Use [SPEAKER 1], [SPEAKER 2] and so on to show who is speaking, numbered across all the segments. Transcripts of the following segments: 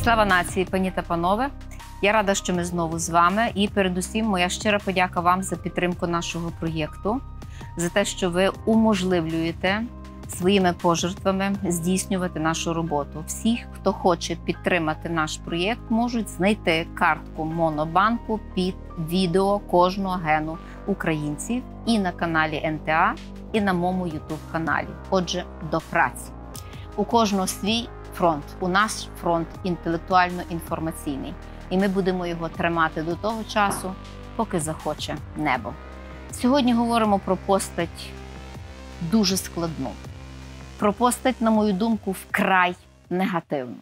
[SPEAKER 1] Слава нації, пані та панове! Я рада, що ми знову з вами. І передусім моя щира подяка вам за підтримку нашого проєкту, за те, що ви уможливлюєте своїми пожертвами здійснювати нашу роботу. Всіх, хто хоче підтримати наш проєкт, можуть знайти картку Монобанку під відео кожного гену українців і на каналі НТА, і на моєму YouTube-каналі. Отже, до праці. У кожного свій фронт. У нас фронт інтелектуально-інформаційний. І ми будемо його тримати до того часу, поки захоче небо. Сьогодні говоримо про постать дуже складну. Про постать, на мою думку, вкрай негативну.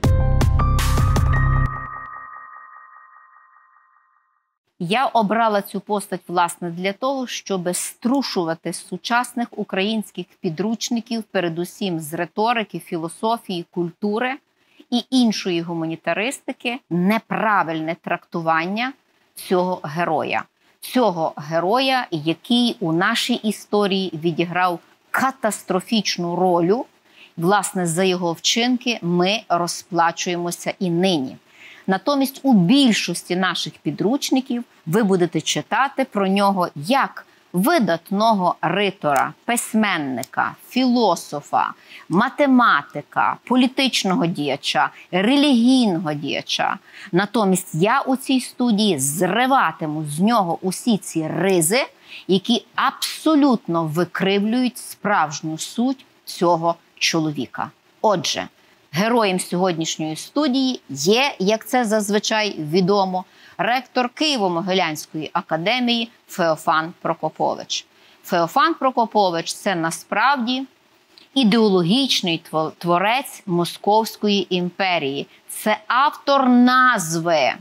[SPEAKER 1] Я обрала цю постать, власне, для того, щоб струшувати з сучасних українських підручників, передусім з риторики, філософії, культури і іншої гуманітаристики, неправильне трактування цього героя. Цього героя, який у нашій історії відіграв катастрофічну роль. Власне, за його вчинки ми розплачуємося і нині. Натомість у більшості наших підручників ви будете читати про нього як видатного ритора, письменника, філософа, математика, політичного діяча, релігійного діяча. Натомість я у цій студії зриватиму з нього усі ці ризи, які абсолютно викривлюють справжню суть цього чоловіка. Отже, героєм сьогоднішньої студії є, як це зазвичай відомо, ректор Києво-Могилянської академії Феофан Прокопович. Феофан Прокопович – це насправді ідеологічний творець Московської імперії. Це автор назви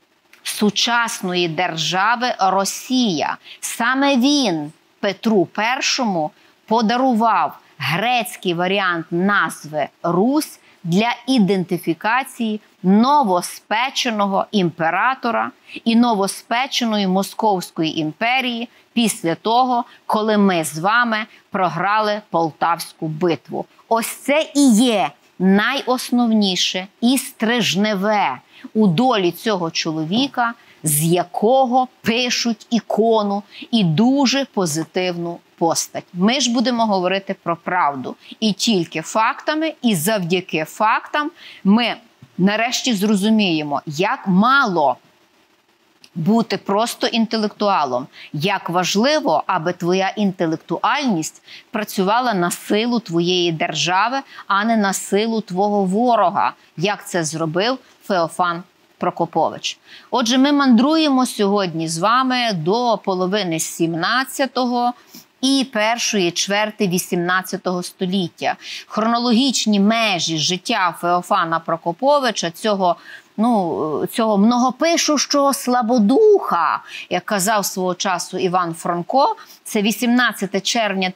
[SPEAKER 1] сучасної держави Росія. Саме він Петру І подарував грецький варіант назви Русь для ідентифікації новоспеченого імператора і новоспеченої Московської імперії після того, коли ми з вами програли Полтавську битву. Ось це і є найосновніше і стрижневе у долі цього чоловіка, з якого пишуть ікону і дуже позитивну постать. Ми ж будемо говорити про правду. І тільки фактами, і завдяки фактам ми нарешті зрозуміємо, як мало бути просто інтелектуалом, як важливо, аби твоя інтелектуальність працювала на силу твоєї держави, а не на силу твого ворога, як це зробив Феофан Прокопович. Отже, ми мандруємо сьогодні з вами до половини 17-го і першої чверти 18 століття. Хронологічні межі життя Феофана Прокоповича, цього многопишущого слабодуха, як казав свого часу Іван Франко, це 18 червня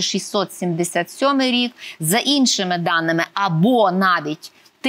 [SPEAKER 1] 1677 рік, за іншими даними, або навіть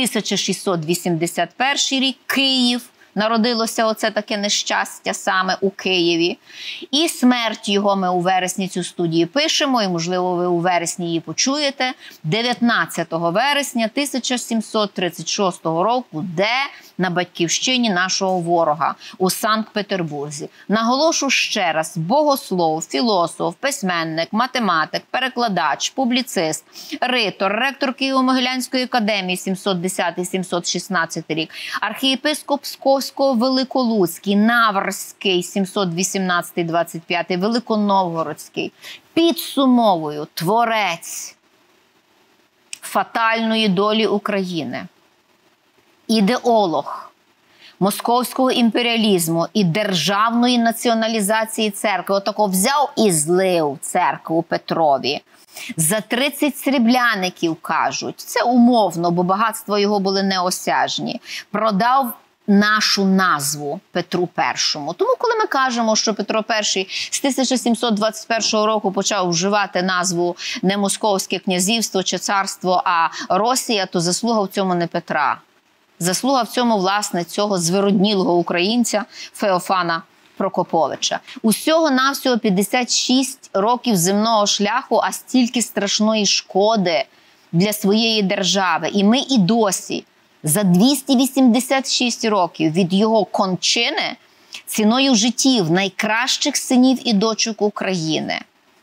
[SPEAKER 1] 1681 рік, Київ. Народилося оце таке нещастя саме у Києві. І смерть його ми у вересні цю студію пишемо, і, можливо, ви у вересні її почуєте, 19 вересня 1736 року, де на батьківщині нашого ворога, у Санкт-Петербурзі. Наголошу ще раз, богослов, філософ, письменник, математик, перекладач, публіцист, ритор, ректор Києво-Могилянської академії 710-716 рік, архієпископ Псковсько-Великолуцький, Наврський 718-25, Великоновгородський. Підсумовую, творець фатальної долі України, ідеолог московського імперіалізму і державної націоналізації церкви. Отако взяв і злив церкву Петрові. За 30 срібляників, кажуть, це умовно, бо багатства його були неосяжні, продав нашу назву Петру І. Тому, коли ми кажемо, що Петро І з 1721 року почав вживати назву не Московське князівство чи царство, а Росія, то заслуга в цьому не Петра. Заслуга в цьому, власне, цього звироднілого українця Феофана Прокоповича. Усього-навсього 56 років земного шляху, а стільки страшної шкоди для своєї держави. І ми і досі за 286 років від його кончини ціною життів найкращих синів і дочок України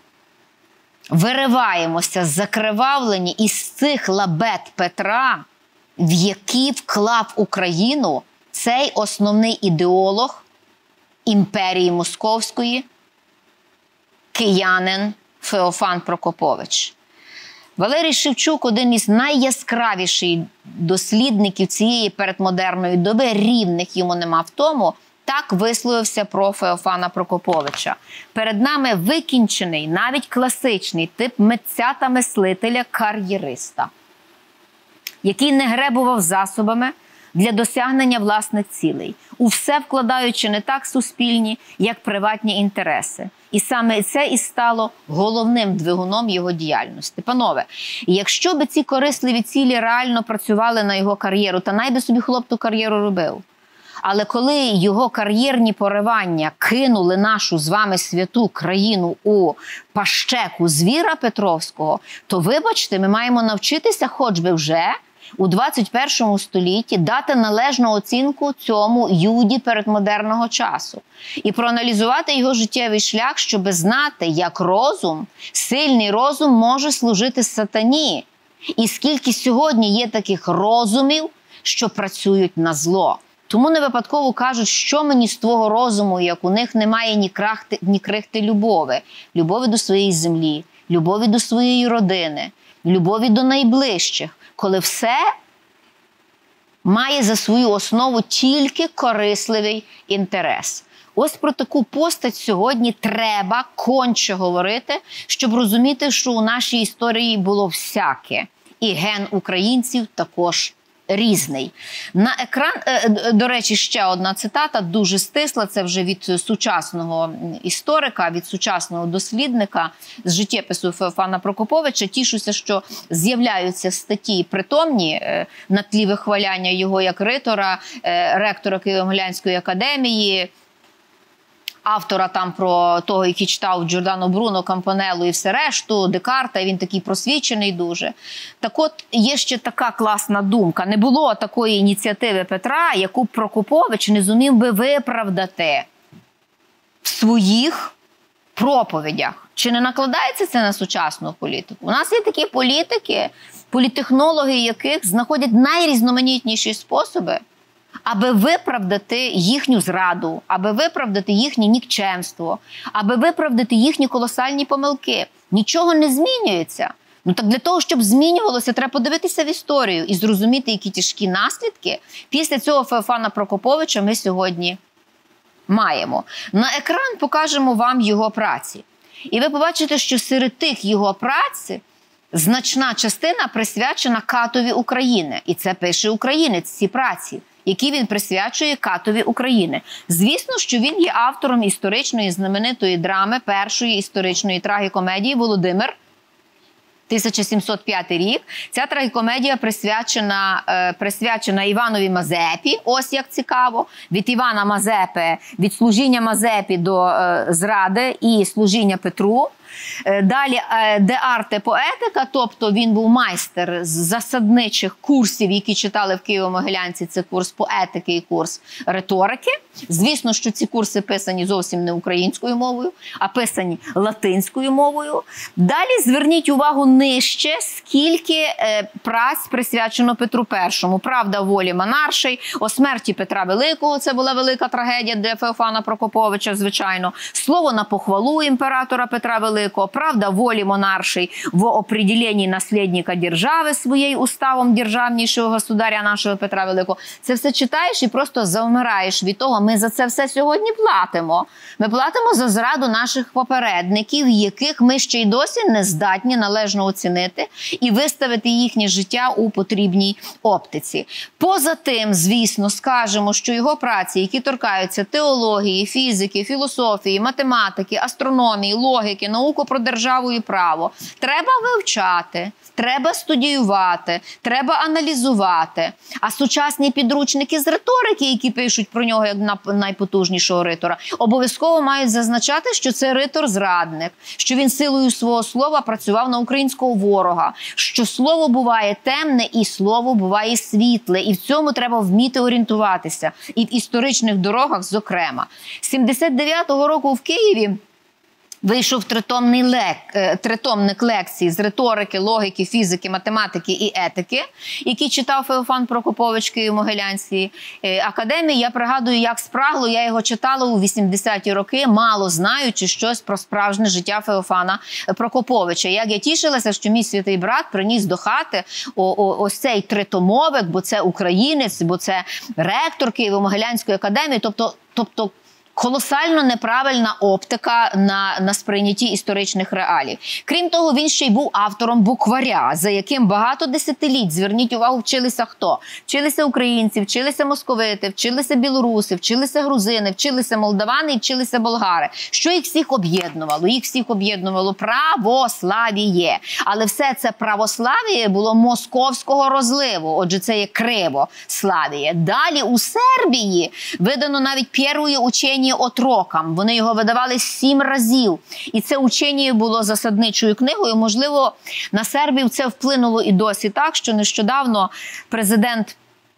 [SPEAKER 1] вириваємося закривавлені із цих лабет Петра, в які вклав Україну цей основний ідеолог імперії Московської, киянин Феофан Прокопович. Валерій Шевчук – один із найяскравіших дослідників цієї передмодерної доби, рівних йому нема в тому, так висловився про Феофана Прокоповича. Перед нами викінчений, навіть класичний тип митця та мислителя-кар'єриста, який не гребував засобами для досягнення власних цілей, у все вкладаючи не так суспільні, як приватні інтереси. І саме це і стало головним двигуном його діяльності. Панове, якщо би ці корисливі цілі реально працювали на його кар'єру, та найби собі хлоп ту кар'єру робив. Але коли його кар'єрні поривання кинули нашу з вами святу країну у пащеку звіра Петровського, то, вибачте, ми маємо навчитися хоч би вже у 21 столітті дати належну оцінку цьому юді передмодерного часу і проаналізувати його життєвий шлях, щоб знати, як розум, сильний розум може служити сатані. І скільки сьогодні є таких розумів, що працюють на зло. Тому не випадково кажуть, що мені з твого розуму, як у них немає ні крихти любові. Любові до своєї землі, любові до своєї родини, любові до найближчих. Коли все має за свою основу тільки корисливий інтерес. Ось про таку постать сьогодні треба конче говорити, щоб розуміти, що у нашій історії було всяке. І ген українців також різний. На екран, до речі, ще одна цитата, дуже стисла, це вже від сучасного історика, від сучасного дослідника з життєпису Феофана Прокоповича. Тішуся, що з'являються статті притомні на тлі вихваляння його як ритора, ректора Києво-Могилянської академії, автора там про того, який читав Джордано Бруно, Кампанеллу і все решту, Декарта, і він такий просвічений дуже. Так от, є ще така класна думка. Не було такої ініціативи Петра, яку Прокопович не зумів би виправдати в своїх проповідях. Чи не накладається це на сучасну політику? У нас є такі політики, політтехнологи яких знаходять найрізноманітніші способи, аби виправдати їхню зраду, аби виправдати їхнє нікчемство, аби виправдати їхні колосальні помилки. Нічого не змінюється. Ну так для того, щоб змінювалося, треба подивитися в історію і зрозуміти, які тяжкі наслідки після цього Феофана Прокоповича ми сьогодні маємо. На екран покажемо вам його праці. І ви побачите, що серед тих його праці значна частина присвячена катові України. І це пише українець, ці праці, які він присвячує катові України. Звісно, що він є автором історичної знаменитої драми, першої історичної трагікомедії «Володимир», 1705 рік. Ця трагікомедія присвячена Іванові Мазепі, ось як цікаво, від Івана Мазепи, від служіння Мазепі до зради і служіння Петру. Далі де арте поетика, тобто він був майстер з засадничих курсів, які читали в Києво-Могилянці, це курс поетики і курс риторики. Звісно, що ці курси писані зовсім не українською мовою, а писані латинською мовою. Далі зверніть увагу нижче, скільки праць присвячено Петру І. «Правда волі монаршій», «О смерті Петра Великого», це була велика трагедія для Феофана Прокоповича, звичайно. «Слово на похвалу імператора Петра Великого», «Правда волі монаршій в определенні наслідника держави своєю уставом державнішого государя нашого Петра Великого». Це все читаєш і просто завмираєш від того, ми за це все сьогодні платимо. Ми платимо за зраду наших попередників, яких ми ще й досі не здатні належно оцінити і виставити їхнє життя у потрібній оптиці. Поза тим, звісно, скажемо, що його праці, які торкаються теології, фізики, філософії, математики, астрономії, логіки, науку про державу і право, треба вивчати, треба студіювати, треба аналізувати. А сучасні підручники з риторики, які пишуть про нього як найпотужнішого ритора, обов'язково мають зазначати, що це ритор-зрадник, що він силою свого слова працював на українську українського ворога, що слово буває темне і слово буває світле. І в цьому треба вміти орієнтуватися. І в історичних дорогах, зокрема. 79-го року в Києві вийшов тритомник лекцій з риторики, логіки, фізики, математики і етики, який читав Феофан Прокопович в Києво-Могилянській академії. Я пригадую, як спрагло, я його читала у 80-ті роки, мало знаючи щось про справжнє життя Феофана Прокоповича. Як я тішилася, що мій святий брат приніс до хати ось цей тритомовик, бо це українець, бо це ректор Києво-Могилянської академії, тобто колосально неправильна оптика на сприйнятті історичних реалій. Крім того, він ще й був автором букваря, за яким багато десятиліть, зверніть увагу, вчилися хто? Вчилися українці, вчилися московити, вчилися білоруси, вчилися грузини, вчилися молдавани і вчилися болгари. Що їх всіх об'єднувало? Їх всіх об'єднувало православіє. Але все це православіє було московського розливу, отже це є кривославіє. Далі у Сербії видано навіть перше учення отрокам. Вони його видавали 7 разів. І це учення було засадничою книгою. Можливо, на сербів це вплинуло і досі так, що нещодавно президент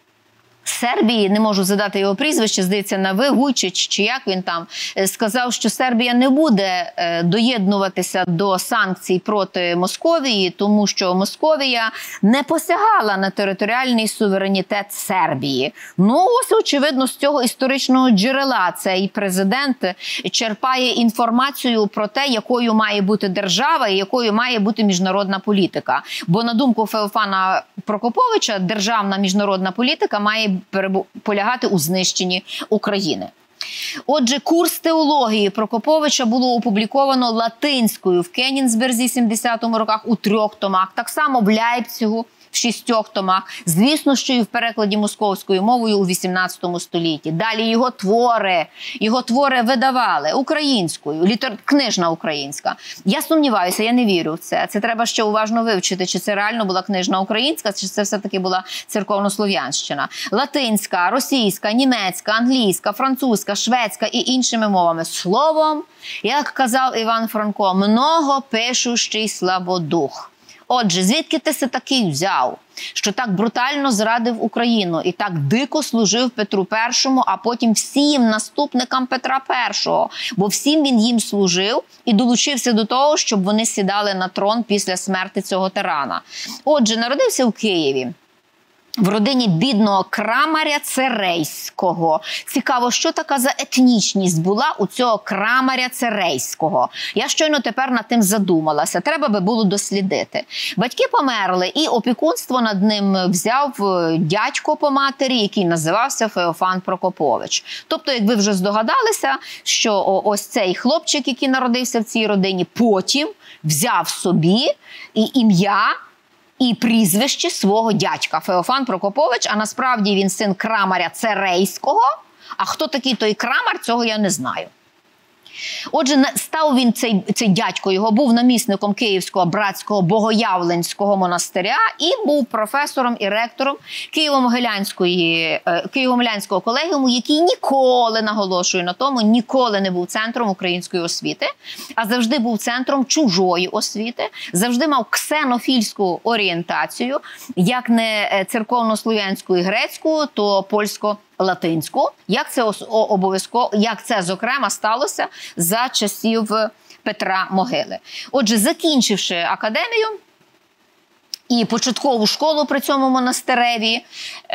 [SPEAKER 1] Сербії, не можу задати його прізвище, здається, на Ви, Гуйчич, чи як він там, сказав, що Сербія не буде доєднуватися до санкцій проти Московії, тому що Московія не посягала на територіальний суверенітет Сербії. Ну, ось, очевидно, з цього історичного джерела цей президент черпає інформацію про те, якою має бути держава і якою має бути міжнародна політика. Бо, на думку Феофана Прокоповича, державна міжнародна політика має полягати у знищенні України. Отже, курс теології Прокоповича було опубліковано латинською в Кенігсберзі в 70-му роках у 3 томах, так само в Ляйпцигу в 6 томах, звісно, що і в перекладі московською мовою у 18 столітті. Далі його твори видавали українською, книжна українська. Я сумніваюся, я не вірю в це. Це треба ще уважно вивчити, чи це реально була книжна українська, чи це все-таки була церковнослов'янщина. Латинська, російська, німецька, англійська, французька, шведська і іншими мовами. Словом, як казав Іван Франко, многопишущий слабодух. Отже, звідки ти се такий взяв, що так брутально зрадив Україну і так дико служив Петру І, а потім всім наступникам Петра І, бо всім він їм служив і долучився до того, щоб вони сідали на трон після смерти цього тирана. Отже, народився в Києві. В родині бідного крамаря Церейського. Цікаво, що така за етнічність була у цього крамаря Церейського. Я щойно тепер над тим задумалася. Треба би було дослідити. Батьки померли, і опікунство над ним взяв дядько по матері, який називався Феофан Прокопович. Тобто, як ви вже здогадалися, що ось цей хлопчик, який народився в цій родині, потім взяв собі і ім'я, і прізвище свого дядька Феофан Прокопович, а насправді він син крамаря Церейського, а хто такий той крамар, цього я не знаю. Отже, став він, цей дядько його, був намісником Київського братського Богоявленського монастиря і був професором і ректором Києво-Могилянського колегіуму, який ніколи, наголошую на тому, ніколи не був центром української освіти, а завжди був центром чужої освіти, завжди мав ксенофільську орієнтацію, як не церковнослов'янську і грецьку, то польсько-латинську. Як це, зокрема, сталося за часів Петра Могили. Отже, закінчивши академію і початкову школу при цьому монастиреві,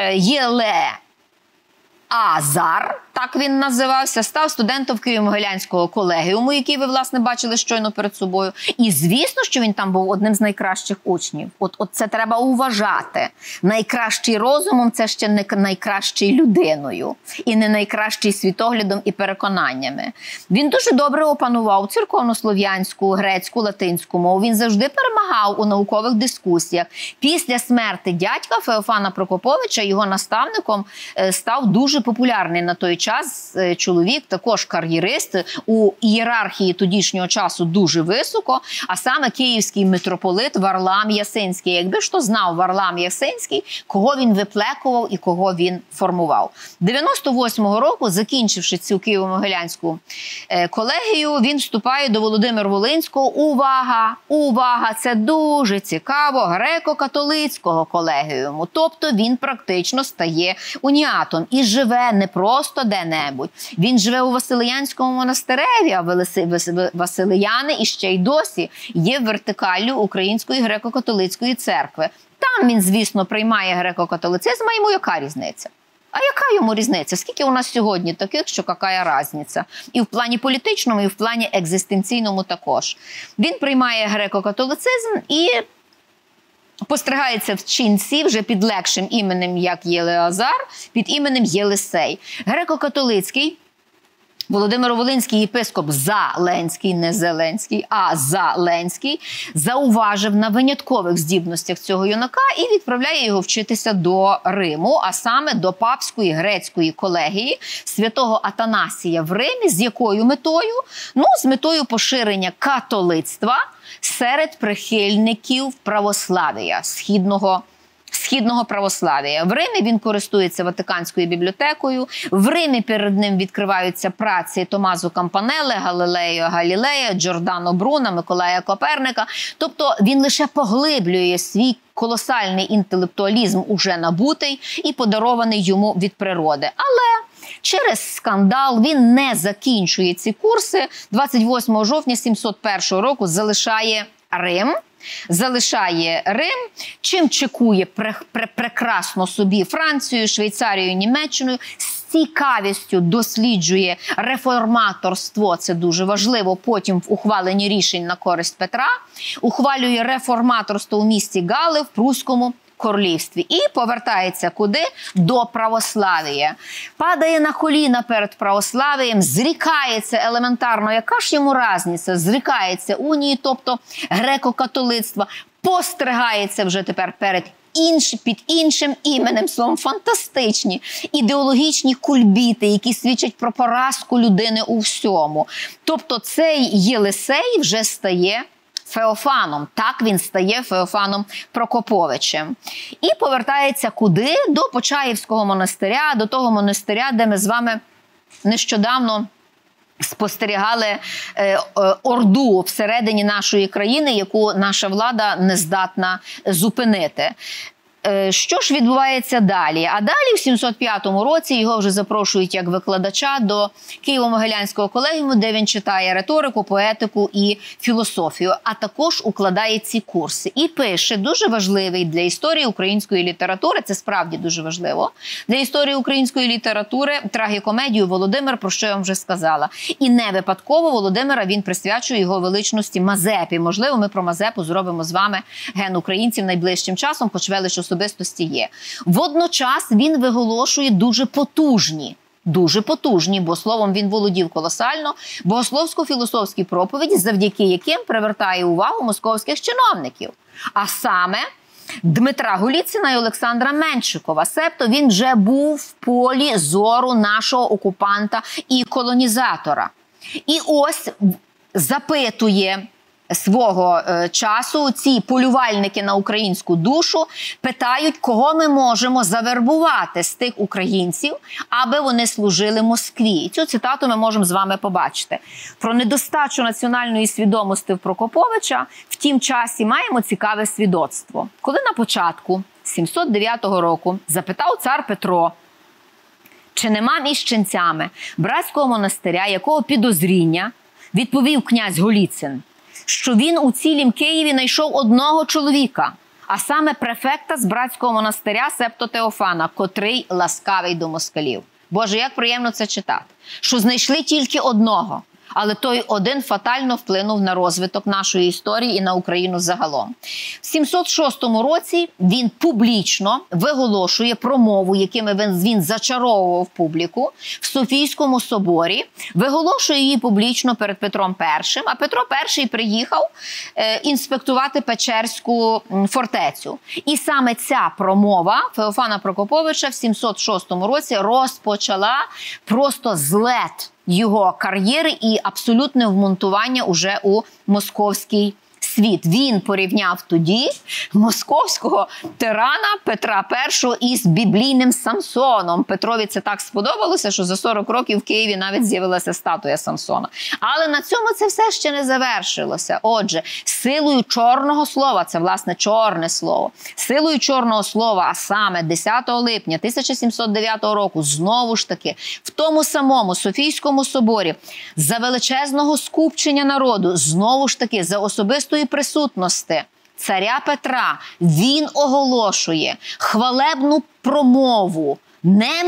[SPEAKER 1] Азар, так він називався, став студентом Києво-Могилянського колегіуму, який ви, власне, бачили щойно перед собою. І, звісно, що він там був одним з найкращих учнів. От це треба уважати. Найкращий розумом – це ще не найкращий людиною. І не найкращий світоглядом і переконаннями. Він дуже добре опанував церковнослов'янську, грецьку, латинську мову. Він завжди перемагав у наукових дискусіях. Після смерти дядька Феофана Прокоповича його наставником став дуже дуже популярний на той час чоловік, також кар'єрист, у ієрархії тодішнього часу дуже високо, а саме київський митрополит Варлам Ясинський. Якби ж то знав Варлам Ясинський, кого він виплекував і кого він формував. 98-го року, закінчивши цю Києво-Могилянську колегію, він вступає до Володимир-Волинського. Увага! Увага! Це дуже цікаво, греко-католицького колегіуму. Тобто він практично стає уніатом і живе не просто де-небудь. Він живе у Василиянському монастиреві, а Василияни іще й досі є вертикаллю Української греко-католицької церкви. Там він, звісно, приймає греко-католицизм, а йому яка різниця? А яка йому різниця? Скільки у нас сьогодні таких, що яка різниця? І в плані політичному, і в плані екзистенційному також. Він приймає греко-католицизм і постригається в ченці вже під легшим іменем, як Єлеазар, під іменем Єлисей. Греко-католицький Володимир-Волинський єпископ Заленський, не Зеленський, а Заленський, зауважив на виняткових здібностях цього юнака і відправляє його вчитися до Риму, а саме до папської грецької колегії святого Атанасія в Римі. З якою метою? Ну, з метою поширення католицтва серед прихильників православ'я, східного православ'я. В Римі він користується Ватиканською бібліотекою. В Римі перед ним відкриваються праці Томазо Кампанеле, Галілео Галілея, Джордано Бруно, Миколая Коперника. Тобто він лише поглиблює свій колосальний інтелектуалізм, уже набутий і подарований йому від природи. Але через скандал він не закінчує ці курси. 28 жовтня 701 року залишає Рим, чим чекує прекрасно собі Францію, Швейцарію, Німеччиною, з цікавістю досліджує реформаторство, це дуже важливо, потім в ухваленні рішень на користь Петра, ухвалює реформаторство у місті Галли в Пруському королівстві. І повертається куди? До православ'я. Падає на коліна перед православ'ям, зрікається елементарно, яка ж йому різниця? Зрікається унії, тобто греко-католицтва, постригається вже тепер під іншим іменем, словом, фантастичні ідеологічні кульбіти, які свідчать про поразку людини у всьому. Тобто цей Єлисей вже стає Феофаном. Так він стає Феофаном Прокоповичем. І повертається куди? До Почаївського монастиря, до того монастиря, де ми з вами нещодавно спостерігали орду всередині нашої країни, яку наша влада не здатна зупинити. Що ж відбувається далі? А далі в 705 році його вже запрошують як викладача до Києво-Могилянського колегіуму, де він читає риторику, поетику і філософію, а також укладає ці курси. І пише дуже важливий для історії української літератури, це справді дуже важливо, для історії української літератури трагікомедію «Володимир», про що я вам вже сказала. І не випадково Володимира він присвячує його величності Мазепі. Можливо, ми про Мазепу зробимо з вами ген українців найближчим часом, хоч велич особистості є. Водночас він виголошує дуже потужні, бо словом він володів колосально, богословсько-філософські проповіді, завдяки яким привертає увагу московських чиновників. А саме Дмитра Голіцина і Олександра Меншикова. Себто він вже був в полі зору нашого окупанта і колонізатора. І ось запитує свого часу ці полювальники на українську душу, питають, кого ми можемо завербувати з тих українців, аби вони служили Москві. І цю цитату ми можемо з вами побачити. Про недостачу національної свідомості в Прокоповича в тім часі маємо цікаве свідоцтво. Коли на початку 709 року запитав цар Петро, чи нема між ченцями братського монастиря, якого підозріння, відповів князь Голіцин, що він у цілім Києві знайшов одного чоловіка, а саме префекта з братського монастиря, себто Теофана, котрий ласкавий до москалів. Боже, як приємно це читати. Що знайшли тільки одного. Але той один фатально вплинув на розвиток нашої історії і на Україну загалом. В 706 році він публічно виголошує промову, якими він зачаровував публіку в Софійському соборі, виголошує її публічно перед Петром І, а Петро І приїхав інспектувати Печерську фортецю. І саме ця промова Феофана Прокоповича в 706 році розпочала просто злет його кар'єри і абсолютне вмонтування уже у московський світ. Він порівняв тоді московського тирана Петра І із біблійним Самсоном. Петрові це так сподобалося, що за 40 років в Києві навіть з'явилася статуя Самсона. Але на цьому це все ще не завершилося. Отже, силою чорного слова, це власне чорне слово, силою чорного слова, а саме 10 липня 1709 року, знову ж таки, в тому самому Софійському соборі, за величезного скупчення народу, знову ж таки, за особистої присутності царя Петра, він оголошує хвалебну промову не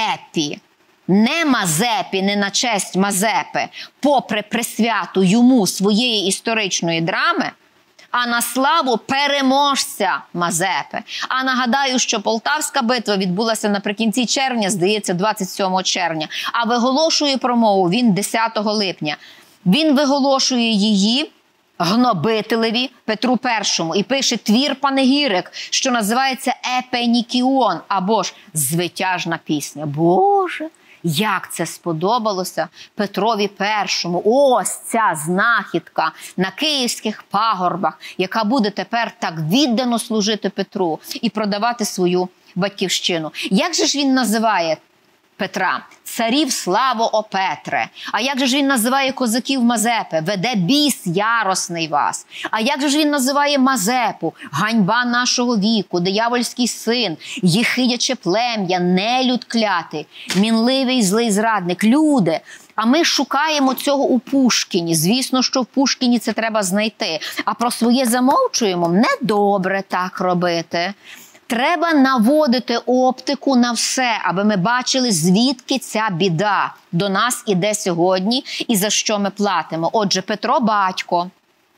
[SPEAKER 1] Мазепі, не на честь Мазепи, попри присвяту йому своєї історичної драми, а на славу переможця Мазепи. А нагадаю, що Полтавська битва відбулася наприкінці червня, здається, 27 червня, а виголошує промову він 10 липня. Він виголошує її гнобителеві Петру І і пише твір-панегірик, що називається «Епенікіон» або ж «Звитяжна пісня». Боже, як це сподобалося Петрові І. Ось ця знахідка на київських пагорбах, яка буде тепер так віддано служити Петру і продавати свою батьківщину. Як же ж він називає Петра? Царів славо, о Петре. А як же ж він називає козаків Мазепи? Веде біс яросний вас. А як же ж він називає Мазепу? Ганьба нашого віку, диявольський син, єхидяче плем'я, нелюд клятий, мінливий злий зрадник. Люди, а ми шукаємо цього у Пушкіні. Звісно, що в Пушкіні це треба знайти. А про своє замовчуємо. Недобре так робити. Треба наводити оптику на все, аби ми бачили, звідки ця біда до нас іде сьогодні і за що ми платимо. Отже, Петро – батько.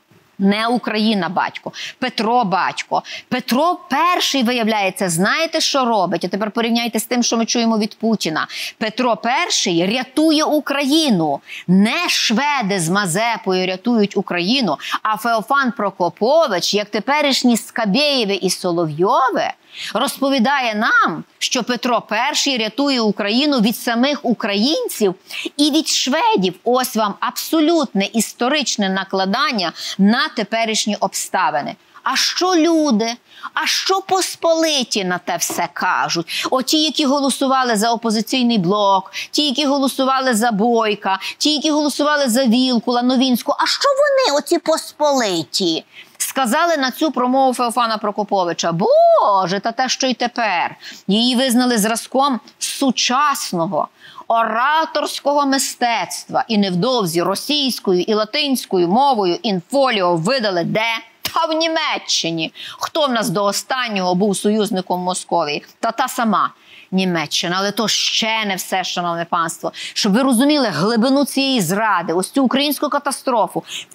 [SPEAKER 1] Не Україна батько. Петро батько. Петро І, виявляється, знаєте, що робить? А тепер порівняйте з тим, що ми чуємо від Путіна. Петро І рятує Україну. Не шведи з Мазепою рятують Україну, а Феофан Прокопович, як теперішні Скабєєви і Соловйови, розповідає нам, що Петро І рятує Україну від самих українців і від шведів. Ось вам абсолютне історичне накладання на теперішні обставини. А що люди? А що посполиті на те все кажуть? Оті, які голосували за опозиційний блок, ті, які голосували за Бойка, ті, які голосували за Вілкула, Новінську. А що вони, оці посполиті? Сказали на цю промову Феофана Прокоповича. Боже, та те, що й тепер. Її визнали зразком сучасного ораторського мистецтва. І невдовзі російською і латинською мовою інфоліо видали де? Та в Німеччині. Хто в нас до останнього був союзником Московії? Та сама Німеччина. Але то ще не все, шановне панство. Щоб ви розуміли глибину цієї зради, ось цю українську катастрофу. В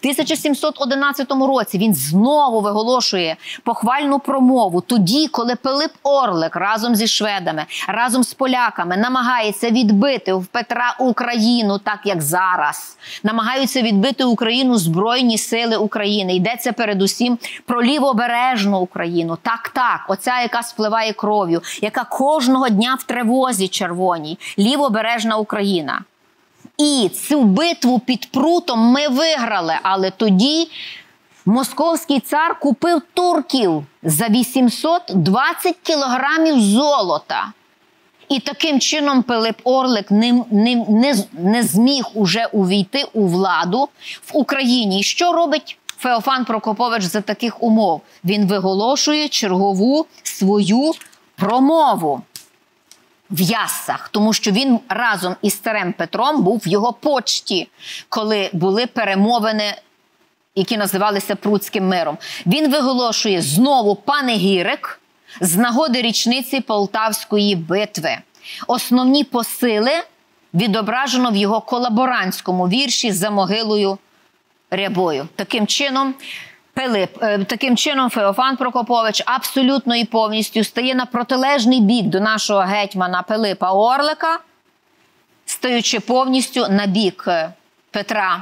[SPEAKER 1] 1711 році він знову виголошує похвальну промову. Тоді, коли Пилип Орлик разом зі шведами, разом з поляками намагається відбити в Петра Україну, так як зараз. Намагаються відбити Україну Збройні сили України. Йдеться передусім про лівобережну Україну. Так, оця, яка спливає кров'ю, яка кожного дня в тривозі червоній. Лівобережна Україна. І цю битву під Прутом ми виграли, але тоді московський цар купив турків за 820 кілограмів золота. І таким чином Пилип Орлик не зміг уже увійти у владу в Україні. І що робить Феофан Прокопович за таких умов? Він виголошує чергову свою промову в Яссах, тому що він разом із царем Петром був в його почті, коли були перемовини, які називалися Прутським миром. Він виголошує знову панегірик з нагоди річниці Полтавської битви. Основні посили відображено в його колаборантському вірші «За могилою Рябою». Таким чином Феофан Прокопович абсолютно і повністю стає на протилежний бік до нашого гетьмана Пилипа Орлика, стаючи повністю на бік Петра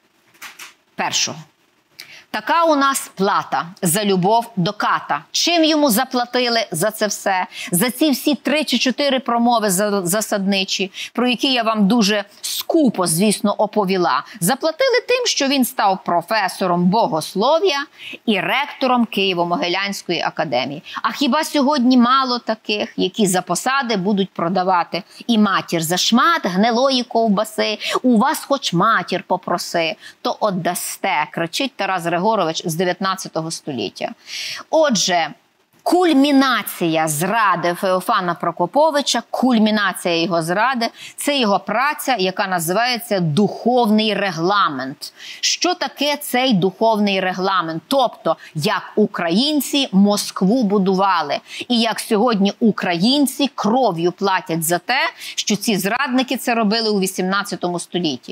[SPEAKER 1] І. Така у нас плата за любов до ката. Чим йому заплатили за це все? За ці всі 3 чи 4 промови засадничі, про які я вам дуже скупо, звісно, оповіла. Заплатили тим, що він став професором богослов'я і ректором Києво-Могилянської академії. А хіба сьогодні мало таких, які за посади будуть продавати і матір за шмат гнилої ковбаси, у вас хоч матір попроси, то отдасте, кричить Тарас Григорович з 19 століття. Отже, кульмінація зради Феофана Прокоповича, кульмінація його зради – це його праця, яка називається «Духовний регламент». Що таке цей духовний регламент? Тобто, як українці Москву будували. І як сьогодні українці кров'ю платять за те, що ці зрадники це робили у 18 столітті.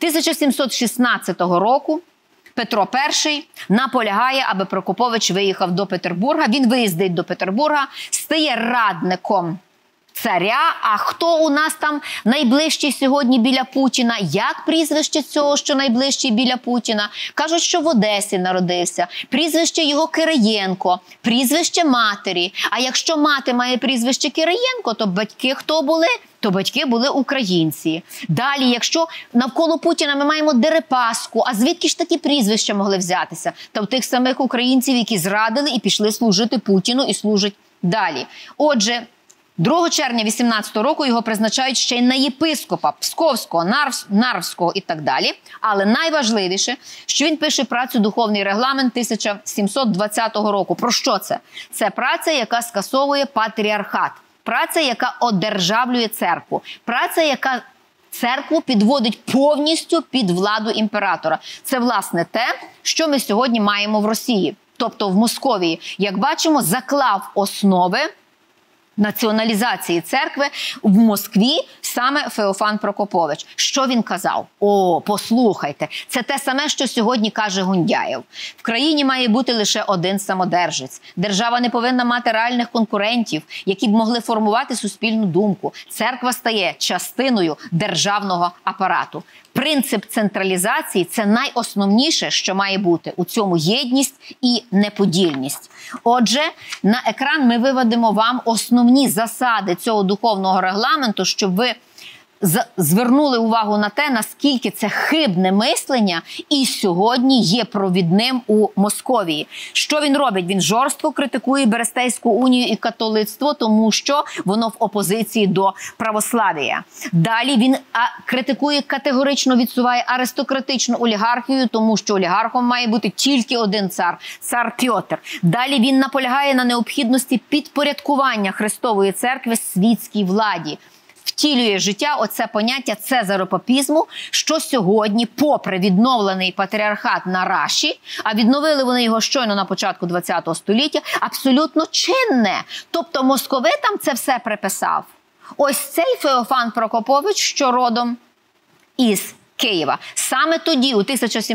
[SPEAKER 1] 1716 року Петро І наполягає, аби Прокопович виїхав до Петербурга. Він виїздить до Петербурга, стає радником царя. А хто у нас там найближчий сьогодні біля Путіна? Як прізвище цього, що найближчий біля Путіна? Кажуть, що в Одесі народився. Прізвище його Кириєнко, прізвище матері. А якщо мати має прізвище Кириєнко, то батьки хто були? То батьки були українці. Далі, якщо навколо Путіна ми маємо Дерипаску, а звідки ж такі прізвища могли взятися? Та в тих самих українців, які зрадили і пішли служити Путіну і служать далі. Отже, 2 червня 18 року його призначають ще й на єпископа Псковського, Нарвського і так далі. Але найважливіше, що він пише працю «Духовний регламент» 1720 року. Про що це? Це праця, яка скасовує патріархат. Праця, яка одержавлює церкву. Праця, яка церкву підводить повністю під владу імператора. Це, власне, те, що ми сьогодні маємо в Росії. Тобто в Московії, як бачимо, заклав основи націоналізації церкви в Москві саме Феофан Прокопович. Що він казав? О, послухайте, це те саме, що сьогодні каже Гундяєв. В країні має бути лише один самодержець. Держава не повинна мати реальних конкурентів, які б могли формувати суспільну думку. Церква стає частиною державного апарату. Принцип централізації – це найосновніше, що має бути. У цьому єдність і неподільність. Отже, на екран ми виведемо вам основні засади цього духовного регламенту, щоб ви звернули увагу на те, наскільки це хибне мислення і сьогодні є провідним у Московії. Що він робить? Він жорстко критикує Берестейську унію і католицтво, тому що воно в опозиції до православ'я. Далі він критикує, категорично відсуває аристократичну олігархію, тому що олігархом має бути тільки один цар – цар Пьотр. Далі він наполягає на необхідності підпорядкування Христової церкви світській владі. Втілює життя оце поняття цезаропапізму, що сьогодні, попри відновлений патріархат на Раші, а відновили вони його щойно на початку ХХ століття, абсолютно чинне. Тобто московитам це все приписав. Ось цей Феофан Прокопович, що родом із Києва. Саме тоді, у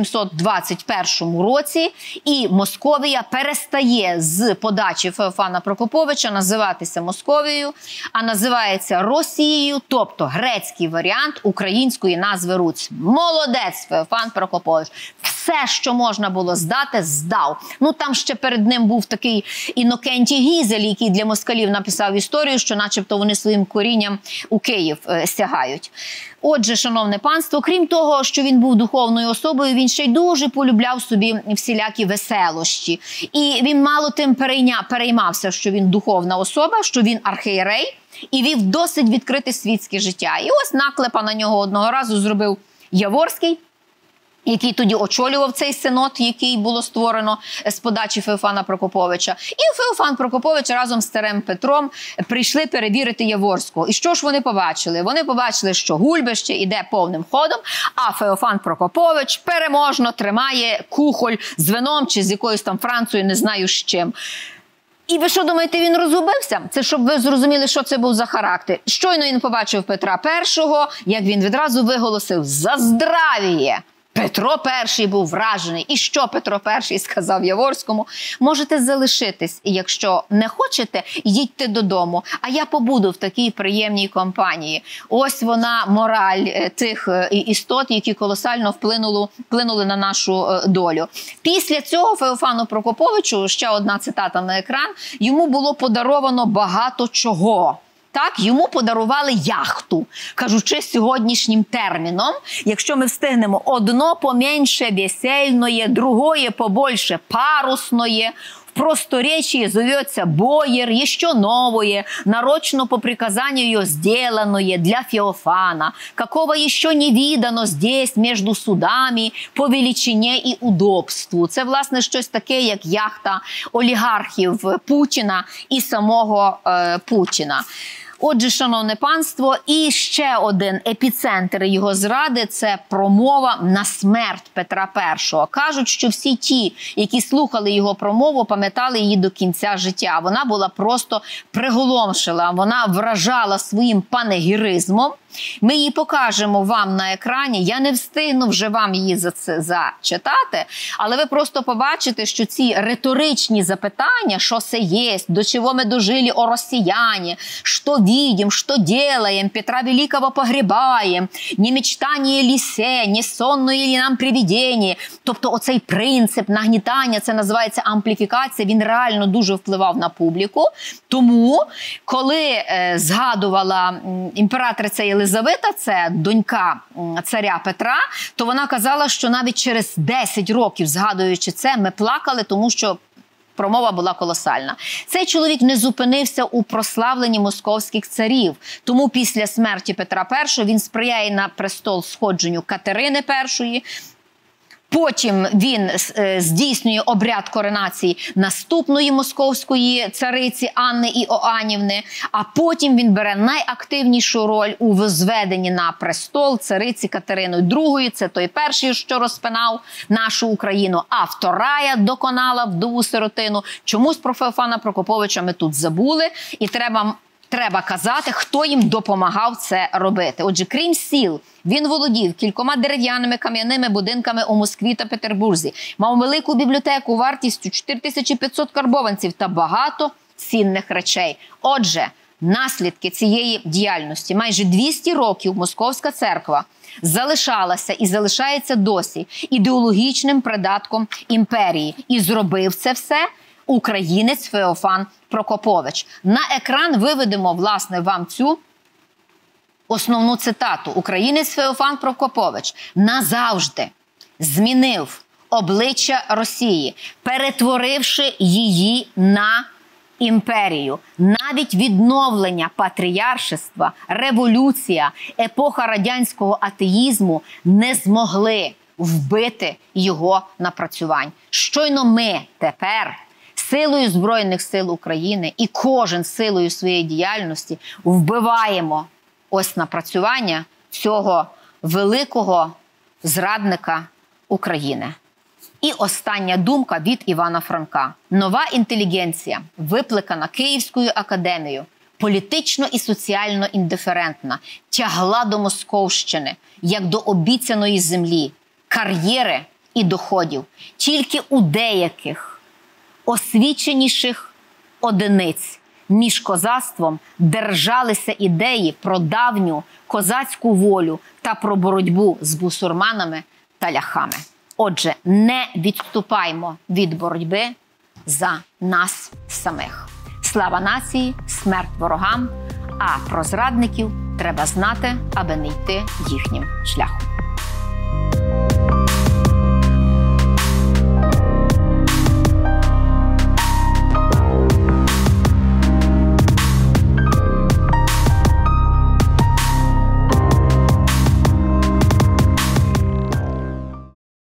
[SPEAKER 1] 1721 році, і Московія перестає з подачі Феофана Прокоповича називатися Московією, а називається Росією, тобто грецький варіант української назви Русь. Молодець Феофан Прокопович. Все, що можна було здати, здав. Ну, там ще перед ним був такий Інокентій Гізель, який для москалів написав історію, що начебто вони своїм корінням у Київ сягають. Отже, шановне панство, крім того, що він був духовною особою, він ще й дуже полюбляв собі всілякі веселощі. І він мало тим переймався, що він духовна особа, що він архієрей, і вів досить відкрите світське життя. І ось наклепа на нього одного разу зробив Яворський, який тоді очолював цей синод, який було створено з подачі Феофана Прокоповича. І Феофан Прокопович разом з царем Петром прийшли перевірити Яворського. І що ж вони побачили? Вони побачили, що гульбище йде повним ходом, а Феофан Прокопович переможно тримає кухоль з вином чи з якоюсь там Францією, не знаю з чим. І ви що думаєте, він розгубився? Це щоб ви зрозуміли, що це був за характер. Щойно він побачив Петра І, як він відразу виголосив «За здравіє!». Петро І був вражений. І що Петро І сказав Яворському? Можете залишитись, і якщо не хочете, їдьте додому, а я побуду в такій приємній компанії. Ось вона мораль тих істот, які колосально вплинули на нашу долю. Після цього Феофану Прокоповичу, ще одна цитата на екран, йому було подаровано багато чого. Так, йому подарували яхту, кажучи сьогоднішнім терміном. Якщо ми встигнемо, одно поменше весельное, другое побольше парусное, в просторечии зовется боєр, еще новое, нарочно по приказанию ее сделанное для Феофана, какого еще не видано здесь между судами по величине і удобству. Це, власне, щось таке, як яхта олігархів Путіна і самого Путіна. Отже, шановне панство, і ще один епіцентр його зради – це промова на смерть Петра І. Кажуть, що всі ті, які слухали його промову, пам'ятали її до кінця життя. Вона була просто приголомшила, вона вражала своїм панегіризмом. Ми її покажемо вам на екрані. Я не встигну вже вам її зачитати, але ви просто побачите, що ці риторичні запитання, що це є, до чого ми дожили о росіяні, що видим, що делаем, Петра Великого погребаем, не мечтання лісе, не сонно ли нам привидення. Тобто оцей принцип нагнітання, це називається ампліфікація, він реально дуже впливав на публіку. Тому, коли згадувала імператриця Єлизавета, це донька царя Петра, то вона казала, що навіть через 10 років, згадуючи це, ми плакали, тому що промова була колосальна. Цей чоловік не зупинився у прославленні московських царів. Тому після смерті Петра І він сприяє на престол сходженню Катерини І. Потім він здійснює обряд коронації наступної московської цариці Анни Іоаннівни, а потім він бере найактивнішу роль у возведенні на престол цариці Катерини II. Це той перший, що розпинав нашу Україну, а вторая доконала вдову-сиротину. Чомусь про Феофана Прокоповича ми тут забули, і треба казати, хто їм допомагав це робити. Отже, крім сіл, він володів кількома дерев'яними кам'яними будинками у Москві та Петербурзі, мав велику бібліотеку вартістю 4500 карбованців та багато цінних речей. Отже, наслідки цієї діяльності. Майже 200 років Московська церква залишалася і залишається досі ідеологічним придатком імперії. І зробив це все українець Феофан Прокопович. На екран виведемо, власне, вам цю основну цитату. Українець Феофан Прокопович назавжди змінив обличчя Росії, перетворивши її на імперію. Навіть відновлення патріаршества, революція, епоха радянського атеїзму не змогли вбити його напрацювань. Щойно ми тепер силою Збройних сил України і кожен силою своєї діяльності вбиваємо ось напрацювання цього великого зрадника України. І остання думка від Івана Франка. Нова інтелігенція, викликана Київською академією, політично і соціально індиферентна, тягла до Московщини, як до обіцяної землі, кар'єри і доходів. Тільки у деяких освіченіших одиниць між козацтвом держалися ідеї про давню козацьку волю та про боротьбу з бусурманами та ляхами. Отже, не відступаймо від боротьби за нас самих. Слава нації, смерть ворогам, а про зрадників треба знати, аби не йти їхнім шляхом.